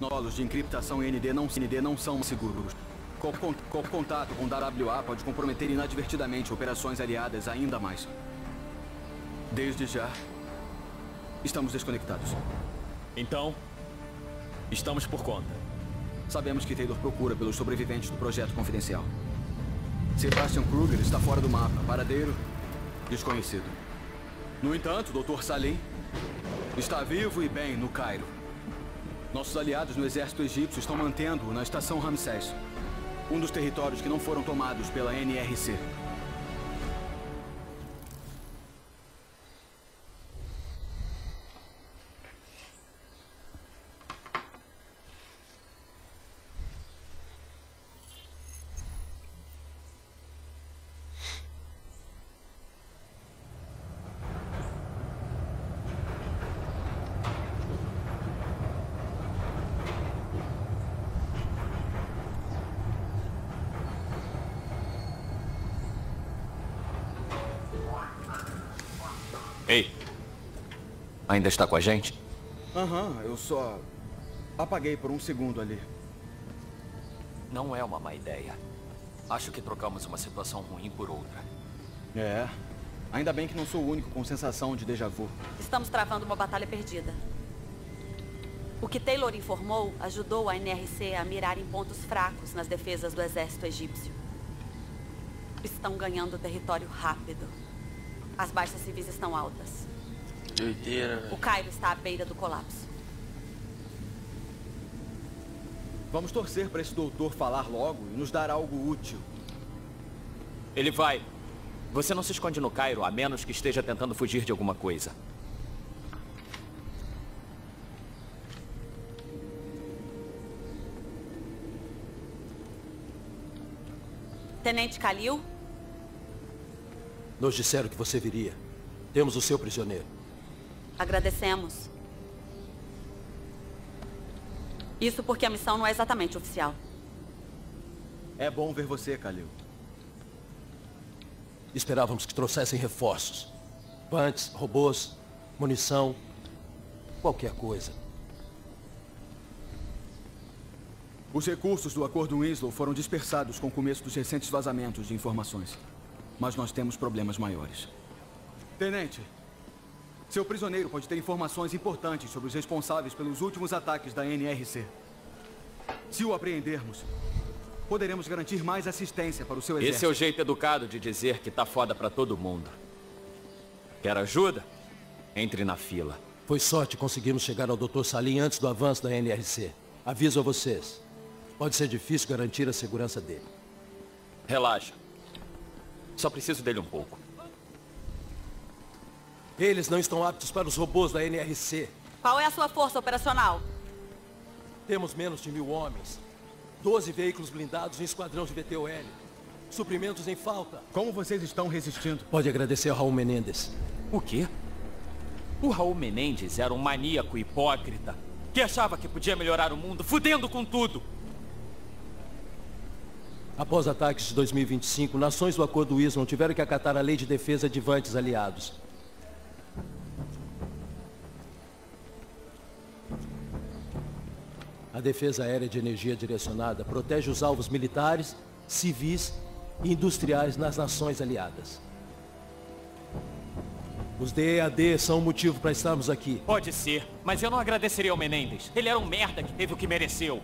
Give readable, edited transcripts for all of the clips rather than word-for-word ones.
protocolos de encriptação ND não são seguros. Qualquer contato com WA pode comprometer inadvertidamente operações aliadas ainda mais. Desde já, estamos desconectados. Então, estamos por conta. Sabemos que Taylor procura pelos sobreviventes do projeto confidencial. Sebastian Kruger está fora do mapa. Paradeiro desconhecido. No entanto, Dr. Salim está vivo e bem no Cairo. Nossos aliados no exército egípcio estão mantendo-o na estação Ramsés, um dos territórios que não foram tomados pela NRC. Ei, ainda está com a gente? Aham, eu só apaguei por um segundo ali. Não é uma má ideia. Acho que trocamos uma situação ruim por outra. É, ainda bem que não sou o único com sensação de déjà vu. Estamos travando uma batalha perdida. O que Taylor informou ajudou a NRC a mirar em pontos fracos nas defesas do exército egípcio. Estão ganhando território rápido. As baixas civis estão altas. Doideira. O Cairo está à beira do colapso. Vamos torcer para esse doutor falar logo e nos dar algo útil. Ele vai. Você não se esconde no Cairo, a menos que esteja tentando fugir de alguma coisa. Tenente Khalil? Nos disseram que você viria. Temos o seu prisioneiro. Agradecemos. Isso porque a missão não é exatamente oficial. É bom ver você, Khalil. Esperávamos que trouxessem reforços. Punts, robôs, munição, qualquer coisa. Os recursos do Acordo Winslow foram dispersados com o começo dos recentes vazamentos de informações. Mas nós temos problemas maiores. Tenente, seu prisioneiro pode ter informações importantes sobre os responsáveis pelos últimos ataques da NRC. Se o apreendermos, poderemos garantir mais assistência para o seu exército. Esse é o jeito educado de dizer que tá foda pra todo mundo. Quer ajuda? Entre na fila. Foi sorte que conseguimos chegar ao Dr. Salim antes do avanço da NRC. Aviso a vocês. Pode ser difícil garantir a segurança dele. Relaxa. Só preciso dele um pouco. Eles não estão aptos para os robôs da NRC. Qual é a sua força operacional? Temos menos de 1000 homens. 12 veículos blindados em esquadrão de VTOL. Suprimentos em falta. Como vocês estão resistindo? Pode agradecer ao Raul Menendez. O quê? O Raul Menendez era um maníaco hipócrita que achava que podia melhorar o mundo, fudendo com tudo. Após ataques de 2025, nações do Acordo Winslow tiveram que acatar a Lei de Defesa de Vantes aliados. A defesa aérea de energia direcionada protege os alvos militares, civis e industriais nas nações aliadas. Os DEAD são o motivo para estarmos aqui. Pode ser, mas eu não agradeceria ao Menendez. Ele era um merda que teve o que mereceu.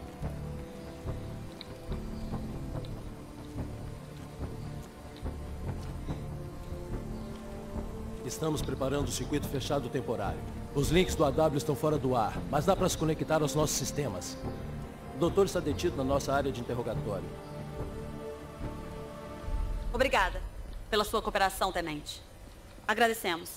Estamos preparando o circuito fechado temporário. Os links do AW estão fora do ar, mas dá para se conectar aos nossos sistemas. O doutor está detido na nossa área de interrogatório. Obrigada pela sua cooperação, tenente. Agradecemos.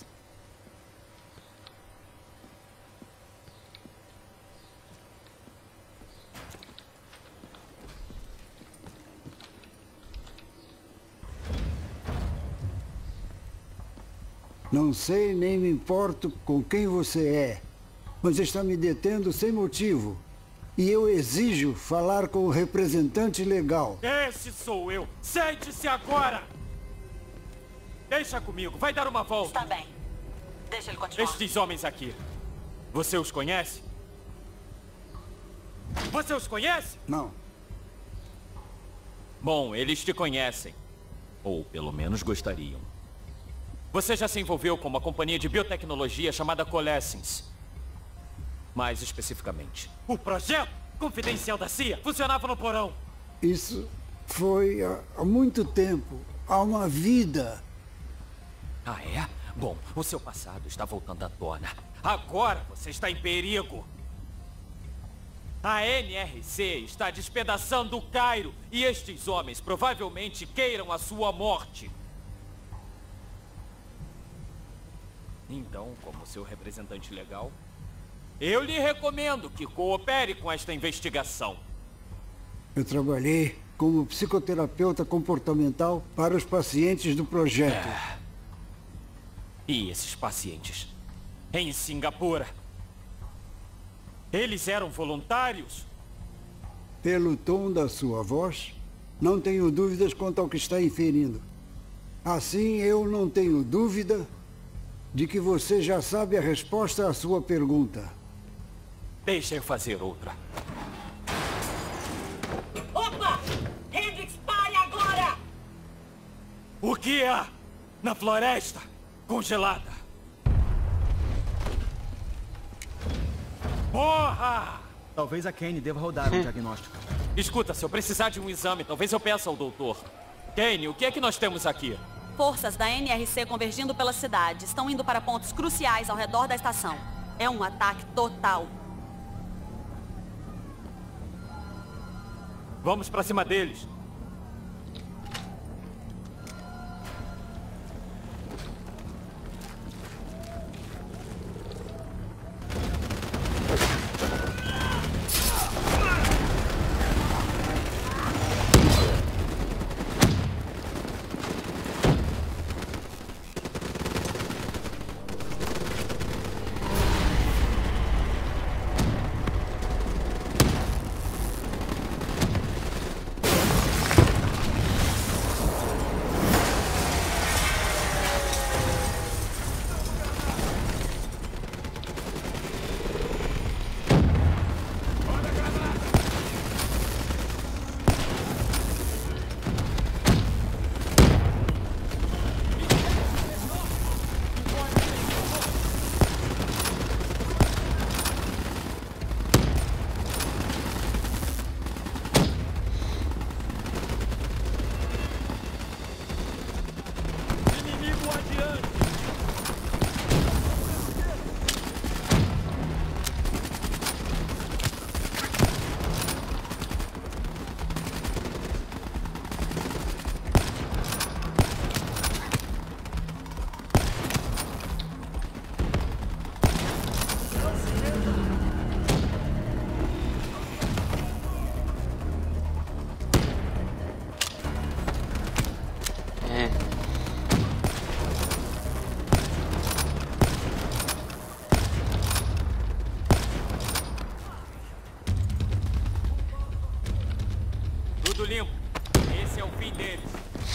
Não sei nem me importo com quem você é, mas está me detendo sem motivo. E eu exijo falar com o representante legal. Esse sou eu. Sente-se agora. Deixa comigo. Vai dar uma volta. Está bem. Deixa ele continuar. Estes homens aqui. Você os conhece? Você os conhece? Não. Bom, eles te conhecem. Ou pelo menos gostariam. Você já se envolveu com uma companhia de biotecnologia chamada Coalescence. Mais especificamente, o projeto confidencial da CIA funcionava no porão. Isso foi há muito tempo. Há uma vida. Ah, é? Bom, o seu passado está voltando à tona. Agora você está em perigo. A NRC está despedaçando o Cairo e estes homens provavelmente queiram a sua morte. Então, como seu representante legal, eu lhe recomendo que coopere com esta investigação. Eu trabalhei como psicoterapeuta comportamental para os pacientes do projeto. E esses pacientes? Em Singapura? Eles eram voluntários? Pelo tom da sua voz, não tenho dúvidas quanto ao que está inferindo. Assim, eu não tenho dúvida de que você já sabe a resposta à sua pergunta. Deixa eu fazer outra. Opa! Hendrix, pare agora! O que há na floresta congelada? Porra! Talvez a Kane deva rodar um diagnóstico. Escuta, se eu precisar de um exame, talvez eu peça ao doutor. Kane, o que é que nós temos aqui? Forças da NRC convergindo pela cidade. Estão indo para pontos cruciais ao redor da estação. É um ataque total. Vamos pra cima deles. Tudo limpo. Esse é o fim deles.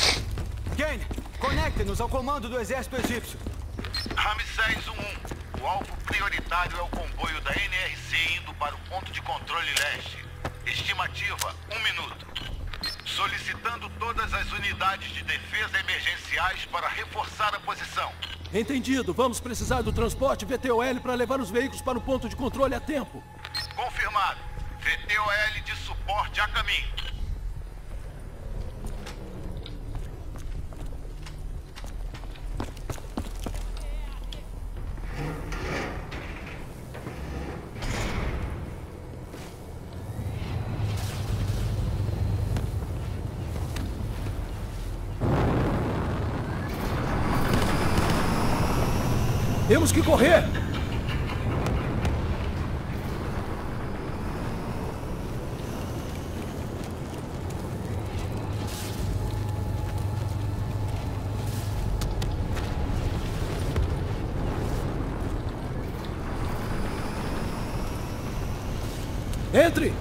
Kane, conecte-nos ao comando do exército egípcio. Ramsés 1-1. O alvo prioritário é o comboio da NRC indo para o ponto de controle leste. Estimativa, 1 minuto. Solicitando todas as unidades de defesa emergenciais para reforçar a posição. Entendido. Vamos precisar do transporte VTOL para levar os veículos para o ponto de controle a tempo. Confirmado. VTOL de suporte a caminho. Temos que correr! Entre!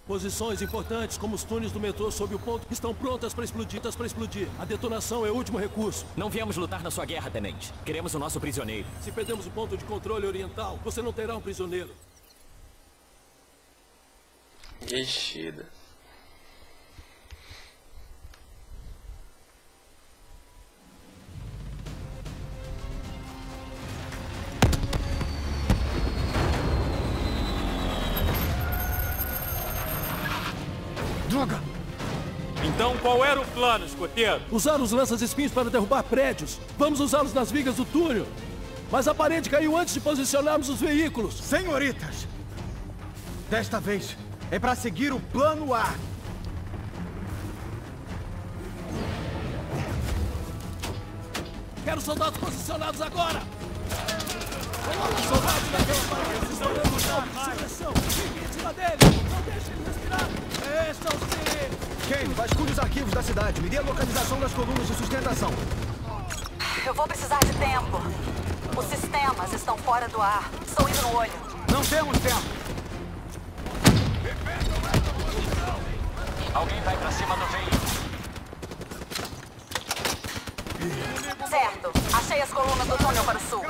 Posições importantes, como os túneis do metrô sob o ponto, estão prontas para explodir. A detonação é o último recurso. Não viemos lutar na sua guerra, tenente. Queremos o nosso prisioneiro. Se perdemos o ponto de controle oriental, você não terá um prisioneiro. Mexida. Droga! Então qual era o plano, escoteiro? Usar os lanças-espinhos para derrubar prédios. Vamos usá-los nas vigas do túnel. Mas a parede caiu antes de posicionarmos os veículos. Senhoritas! Desta vez é para seguir o plano A. Quero soldados posicionados agora! Coloca os soldados naquela parede! Estourando o chão de seleção! Fiquem em cima deles! Não deixem eles respirar! Kane, vasculhe os arquivos da cidade. Me dê a localização das colunas de sustentação. Eu vou precisar de tempo. Os sistemas estão fora do ar. Estou indo no olho. Não temos tempo. Alguém vai pra cima do veículo. Certo. Achei as colunas do túnel para o sul.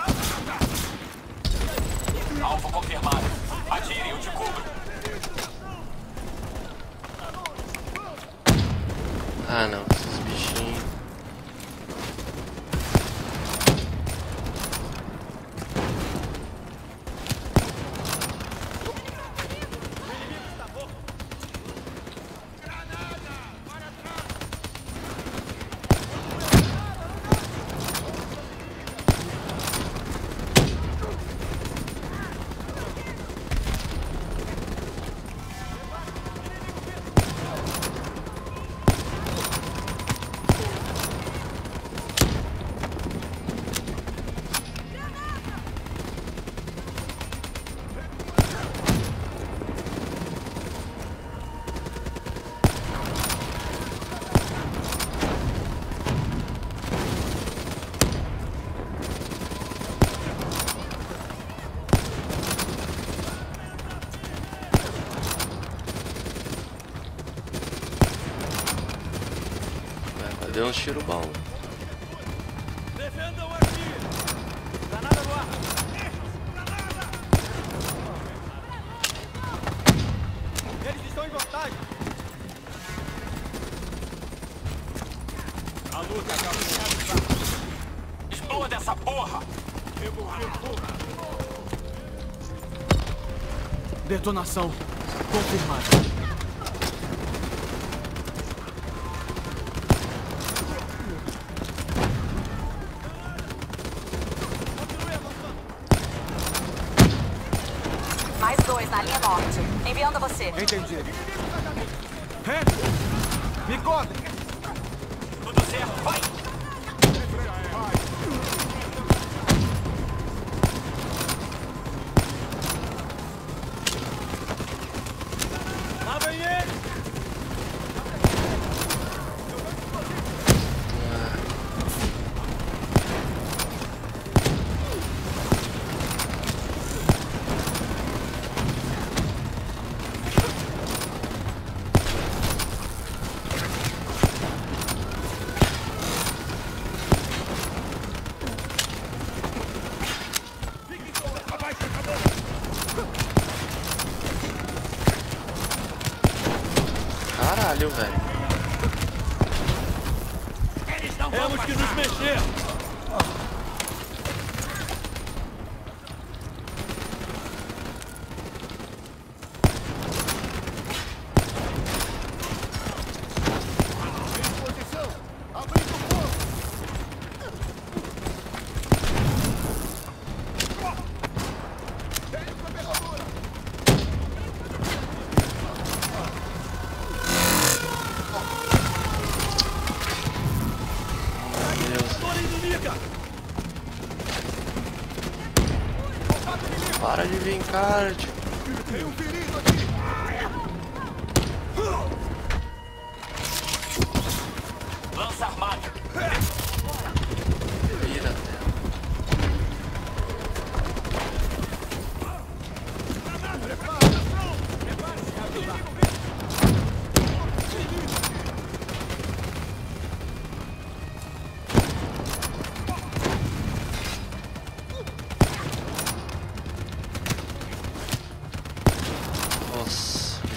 Alvo confirmado. Atirem, eu te cubro. Ah não, esses bichinhos. Deu um tiro bom. Defendam aqui! Granada no ar! Eles estão em vantagem. A luta acabou. Exploda essa porra! Detonação confirmada. Mais 2 na linha norte. Enviando a você. Entendi. Me cobre. Tudo certo, vai! Lá vem ele. Caralho, velho. Temos que nos mexer! Para de vir, cara. Tipo... Tem um perigo aqui. Lança armado! Vira,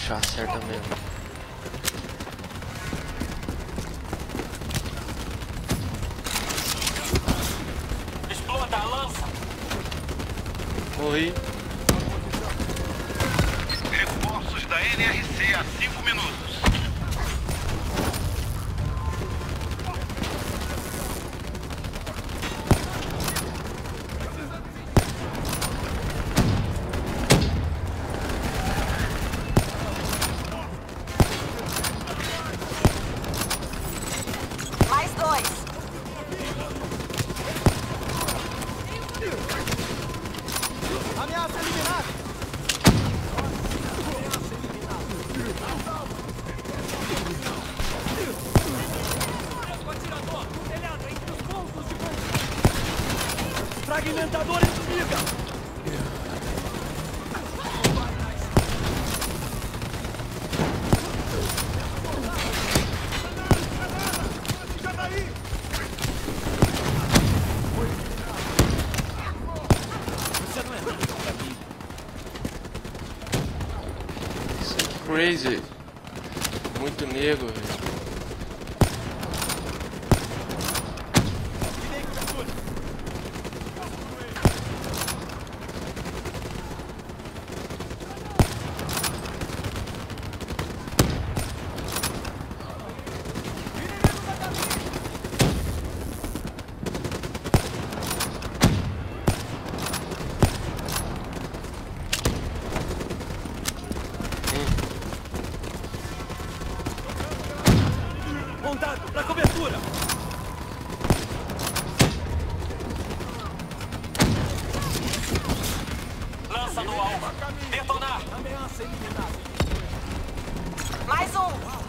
puxar, acerta mesmo. Exploda a lança! Morri. Reforços da NRC a 5 minutos. Mais 2. Ameaça eliminada! Atirador! Telhado entre os pontos de bomba! Fragmentador inimiga! Isso é crazy. Muito nego, velho. Montado pra cobertura! Lança no alvo! Detonar! Ameaça eliminada! Mais 1.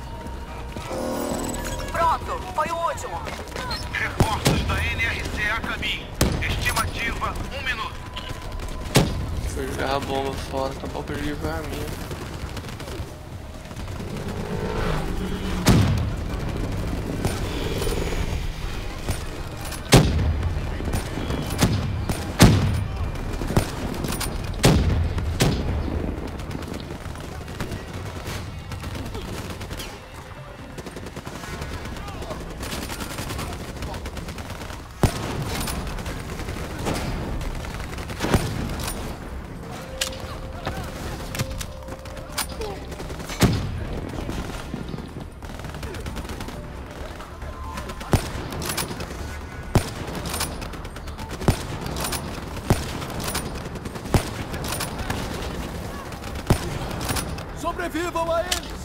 Pronto, foi o último. Reforços da NRC a caminho. Estimativa 1 minuto. Fui jogar a bomba fora, acabou por livrar a minha. Sobrevivam a eles!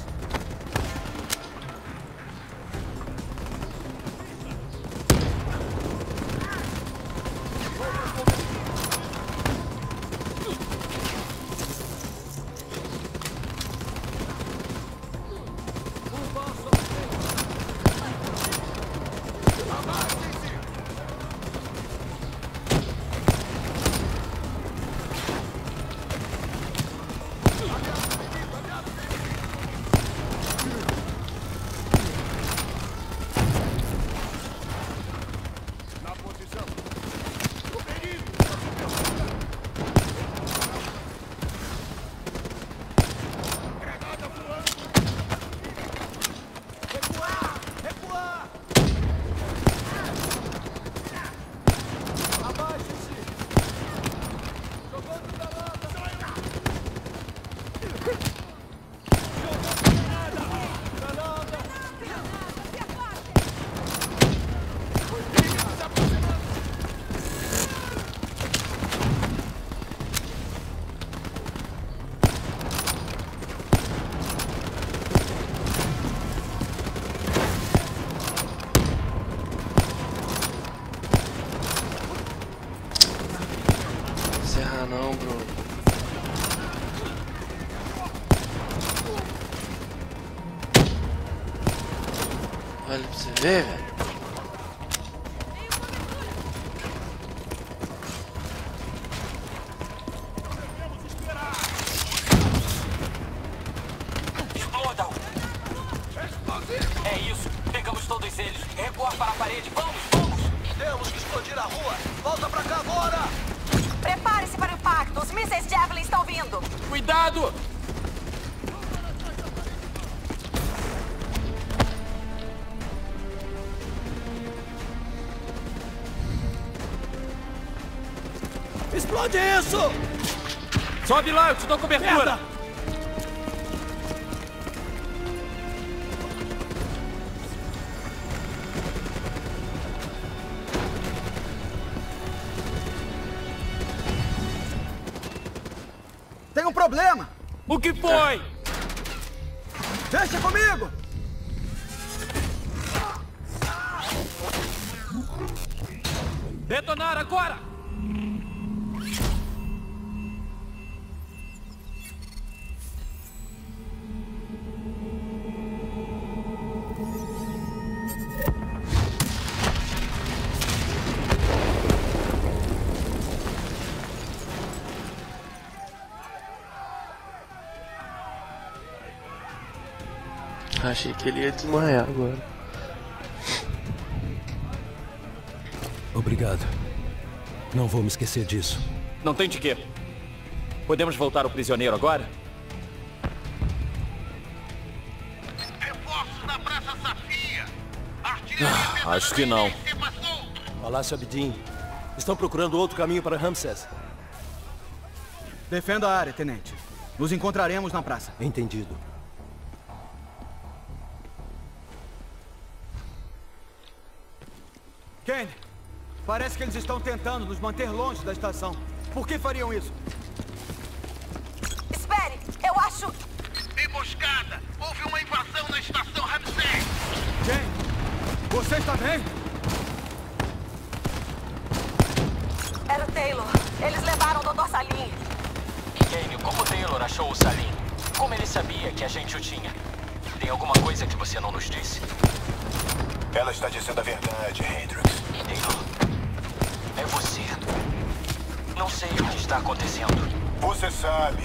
Serra não, bro. Olha pra você ver, velho. Explodam! É isso! Pegamos todos eles! Recuar para a parede! Vamos, vamos! Temos que explodir a rua! Volta pra cá agora! Prepare-se para o impacto. Os mísseis Javelin estão vindo. Cuidado! Explode isso! Sobe lá, eu te dou cobertura! Merda! Tem um problema! O que foi? Deixa comigo! Detonar agora! Achei que ele ia desmaiar agora. Obrigado. Não vou me esquecer disso. Não tem de quê. Podemos voltar ao prisioneiro agora? Reforços na Praça Safia. Acho que não. Palácio Abedin. Estão procurando outro caminho para Ramsés. Defenda a área, tenente. Nos encontraremos na praça. Entendido. Kane, parece que eles estão tentando nos manter longe da estação. Por que fariam isso? Espere, eu acho... Emboscada! Houve uma invasão na estação Ramsey! Kane, você está bem? Era o Taylor. Eles levaram o Dr. Salim. Kane, como Taylor achou o Salim? Como ele sabia que a gente o tinha? Tem alguma coisa que você não nos disse? Ela está dizendo a verdade, Hendricks. Taylor, é você. Não sei o que está acontecendo. Você sabe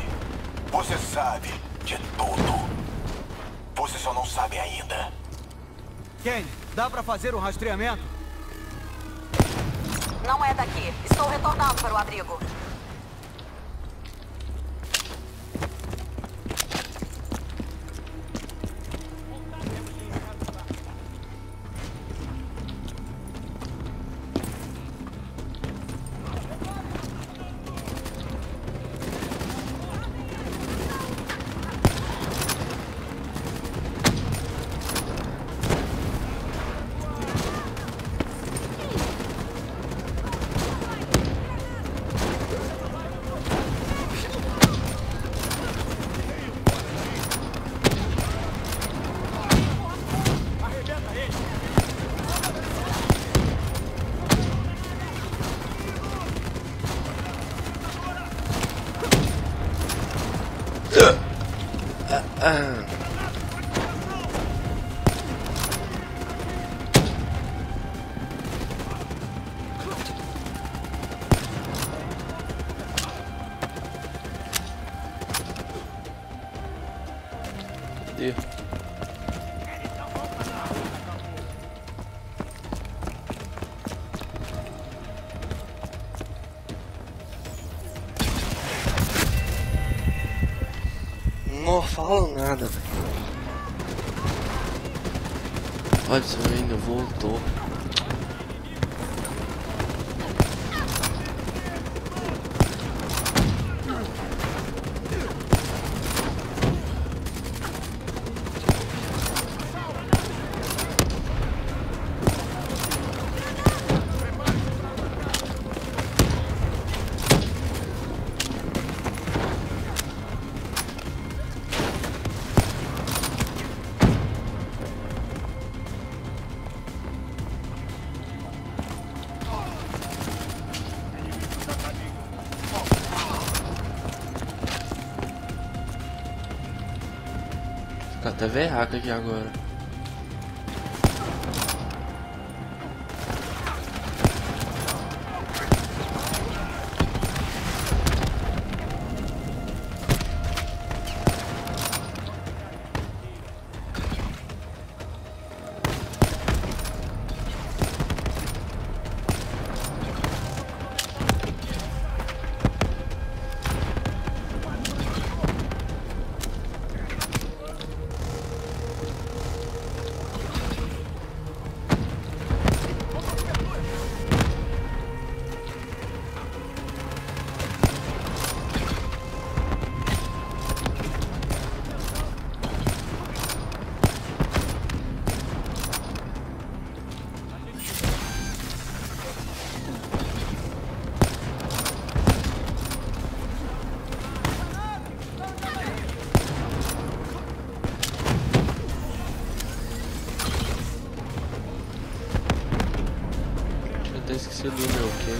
de tudo. Você só não sabe ainda. Kane, dá para fazer um rastreamento? Não é daqui. Estou retornando para o abrigo. Cadê? Não falo nada, velho. Olha, você ainda voltou. Tá até verraca aqui agora.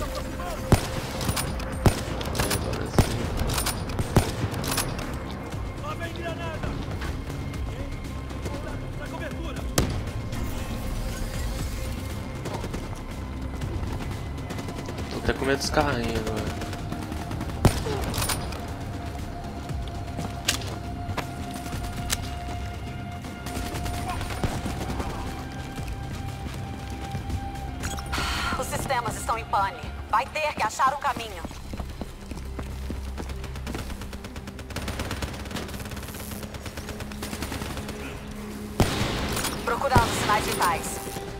Agora sim. Lá vem granada! Dá cobertura! Tô até com medo dos carrinhos agora. Os sistemas estão em pane. Vai ter que achar um caminho. Procurando sinais vitais.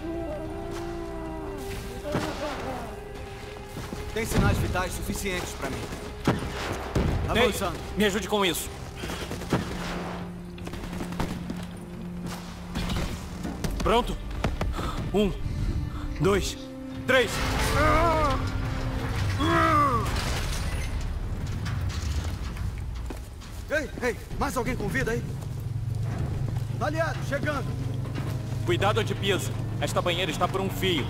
Tem sinais vitais suficientes pra mim. Avançando. Ei, me ajude com isso. Pronto? 1, 2, 3. Ei, mais alguém com vida aí? Aliado, chegando. Cuidado onde pisa. Esta banheira está por um fio.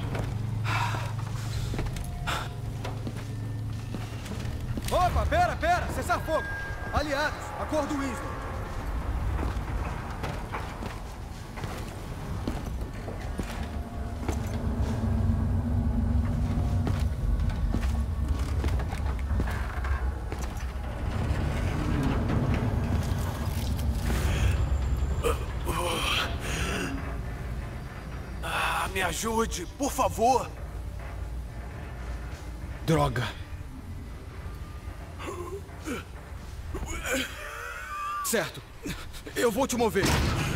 Opa, pera, cessar fogo. Aliados, acordo Winslow. Me ajude, por favor. Droga. Certo. Eu vou te mover.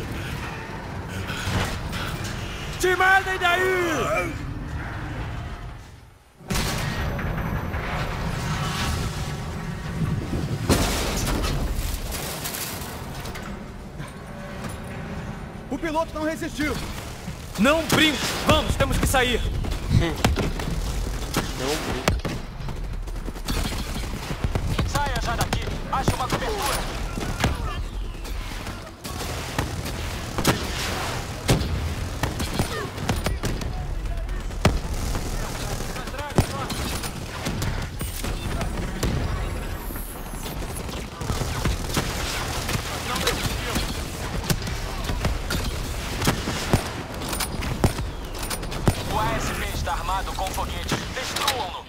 Te mandem daí! O piloto não resistiu. Não brinque! Vamos, temos que sair! Não brinca. Saia já daqui! Ache uma cobertura! O ASP está armado com foguetes. Destruam-no!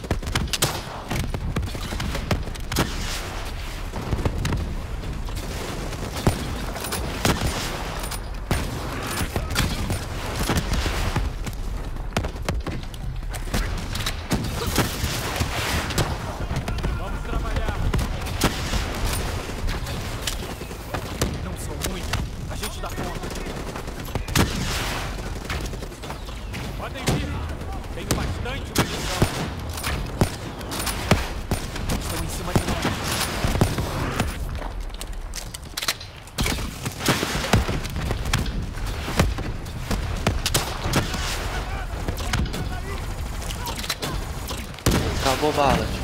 Vamos trabalhar! Não são muitos. A gente dá conta. Podem vir. Tenho bastante munição. Estão em cima de nós. Acabou bala, tio.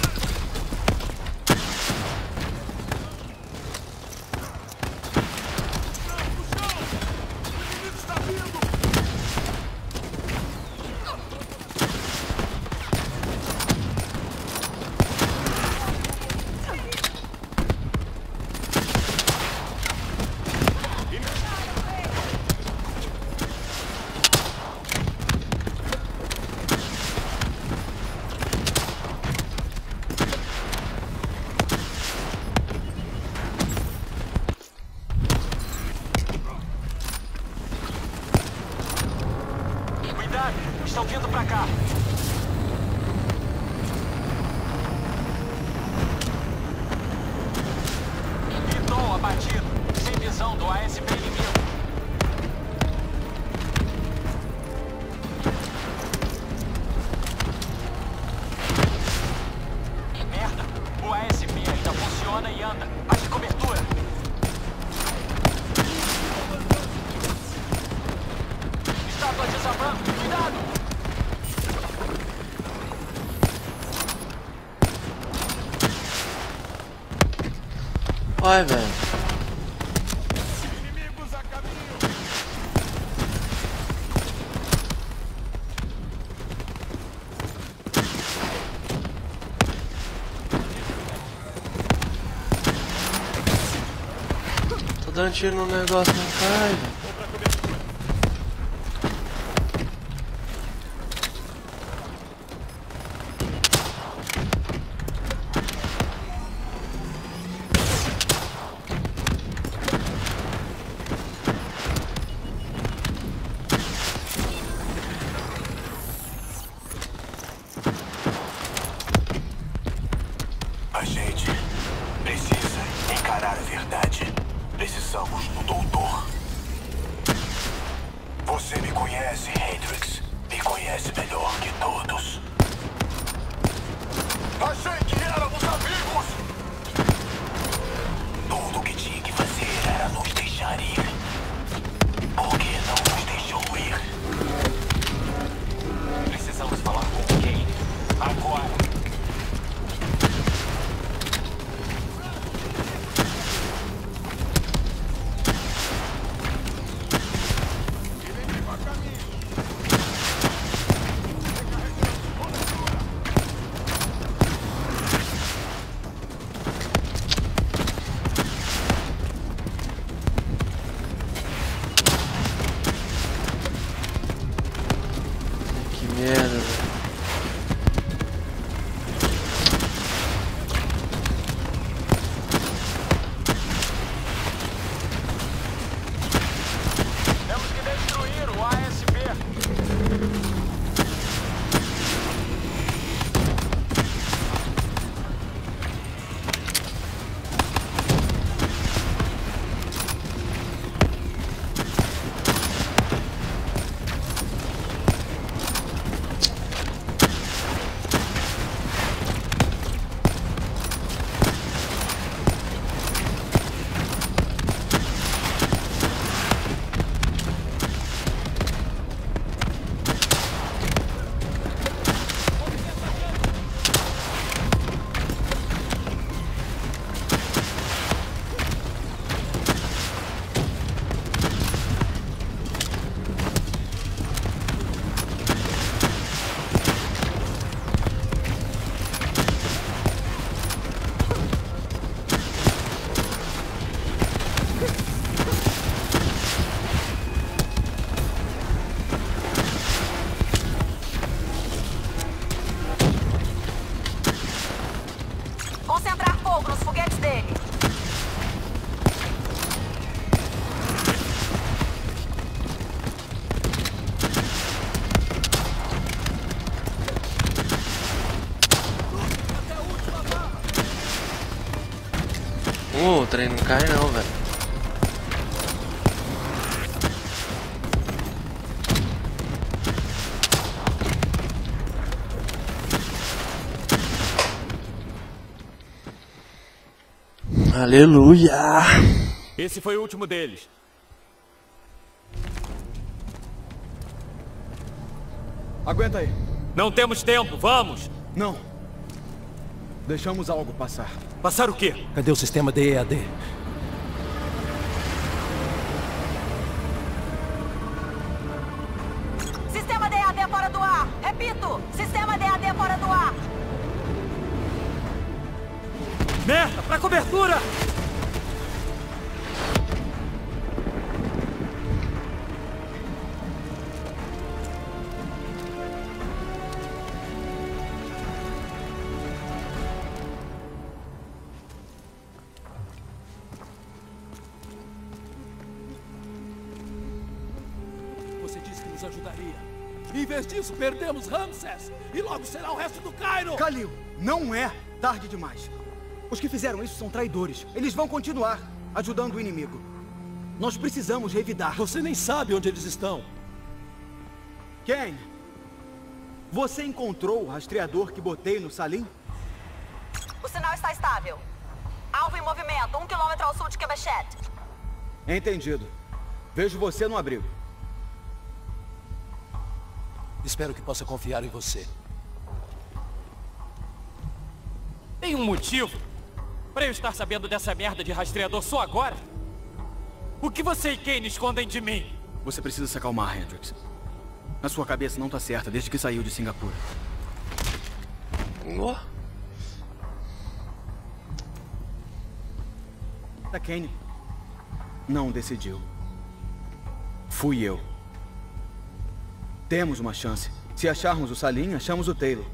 Cuidado, estão vindo pra cá. Piton abatido, sem visão do ASP inimigo. Merda, o ASP ainda funciona e anda. Ache cobertura. Estátua desabando, cuidado! Vai, velho. Inimigos a caminho. dando tiro no negócio, não cai, velho. A gente precisa encarar a verdade. Precisamos do doutor. Você me conhece, Hendrix. Me conhece melhor que todos. Achei que éramos amigos! Tudo o que tinha que fazer era nos deixar ir. Por que não nos deixou ir? Precisamos falar com quem? Agora! Que merda, velho. Temos que destruir o ASP. Concentrar fogo nos foguetes dele. O trem não cai não, velho. Aleluia! Esse foi o último deles. Aguenta aí. Não temos tempo, vamos! Não. Deixamos algo passar. Passar o quê? Cadê o sistema DEAD? Sistema DAD fora do ar. Repito, sistema DAD fora do ar. Merda, pra cobertura! Você disse que nos ajudaria. Em vez disso, perdemos Ramsés. E logo será o resto do Cairo. Khalil, não é tarde demais. Os que fizeram isso são traidores. Eles vão continuar ajudando o inimigo. Nós precisamos revidar. Você nem sabe onde eles estão. Quem? Você encontrou o rastreador que botei no Salim? O sinal está estável. Alvo em movimento, 1 quilômetro ao sul de Quebechet. Entendido. Vejo você no abrigo. Espero que possa confiar em você. Tem um motivo pra eu estar sabendo dessa merda de rastreador só agora? O que você e Kane escondem de mim? Você precisa se acalmar, Hendrix. A sua cabeça não tá certa desde que saiu de Singapura. Da Kane. não decidiu. Fui eu. Temos uma chance. Se acharmos o Salim, achamos o Taylor.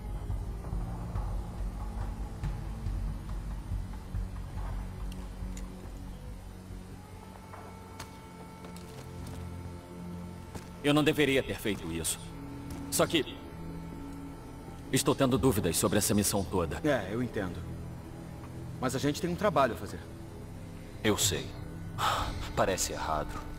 Eu não deveria ter feito isso. Só que... estou tendo dúvidas sobre essa missão toda. É, eu entendo. Mas a gente tem um trabalho a fazer. Eu sei. Parece errado.